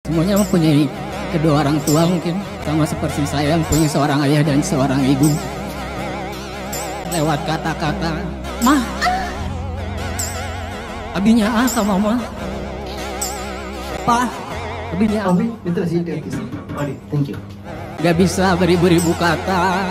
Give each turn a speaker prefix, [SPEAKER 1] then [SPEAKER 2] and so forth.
[SPEAKER 1] Semuanya mempunyai kedua orang tua mungkin sama seperti saya mempunyai seorang ayah dan seorang ibu. Lewat kata-kata, mah, abinya sama mama, pak, abinya
[SPEAKER 2] Abi, itu sih dia. Thank you.
[SPEAKER 1] gak bisa beribu-ribu kata.